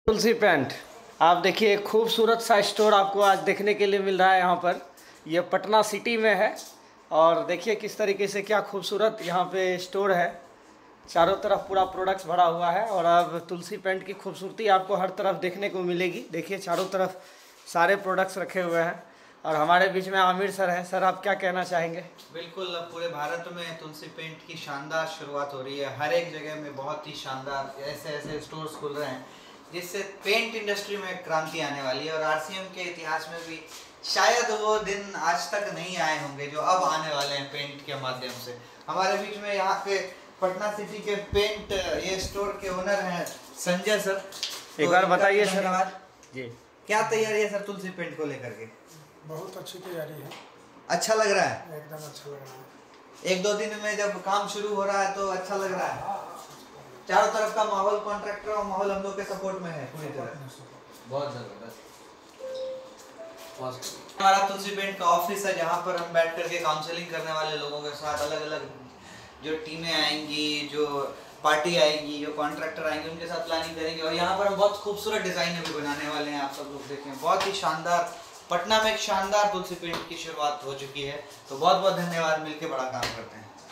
तुलसी paint. आप देखिए खूबसूरत सा स्टोर आपको आज देखने के लिए मिल रहा है यहाँ पर। ये पटना सिटी में है और देखिए किस तरीके से क्या खूबसूरत यहाँ पे स्टोर है। चारों तरफ पूरा प्रोडक्ट्स भरा हुआ है और अब तुलसी पेंट की खूबसूरती आपको हर तरफ देखने को मिलेगी। देखिए चारों तरफ सारे प्रोडक्ट्स रखे हुए हैं और हमारे बीच में आमिर सर हैं। सर आप क्या कहना चाहेंगे? बिल्कुल, अब पूरे भारत में तुलसी पेंट की शानदार शुरुआत हो रही है। हर एक जगह में बहुत ही शानदार ऐसे ऐसे स्टोर्स खुल रहे हैं जिससे पेंट इंडस्ट्री में क्रांति आने वाली है और आरसीएम के इतिहास में भी शायद वो दिन आज तक नहीं आए होंगे जो अब आने वाले हैं पेंट के माध्यम से। हमारे बीच में यहाँ पे पटना सिटी के पेंट ये स्टोर के ओनर हैं संजय सर। एक बार बताइए सर जी, क्या तैयारी है सर तुलसी पेंट को लेकर के? बहुत अच्छी तैयारी है। अच्छा लग रहा है? एकदम अच्छा लग रहा है। एक दो दिन में जब काम शुरू हो रहा है तो अच्छा लग रहा है। चारों तरफ का माहौल, कॉन्ट्रैक्टर और माहौल हम लोग के सपोर्ट में है पूरी तरह। बहुत जबरदस्त। हमारा तुलसी पेंट का ऑफिस है जहाँ पर हम बैठ करके काउंसलिंग करने वाले लोगों के साथ अलग अलग जो टीमें आएंगी, जो पार्टी आएगी, जो कॉन्ट्रैक्टर आएंगे उनके साथ प्लानिंग करेंगे और यहाँ पर हम बहुत खूबसूरत डिजाइने भी बनाने वाले हैं। आप सब लोग देखें, बहुत ही शानदार पटना में एक शानदार तुलसी पेंट की शुरुआत हो चुकी है। तो बहुत बहुत धन्यवाद, मिलकर बड़ा काम करते हैं।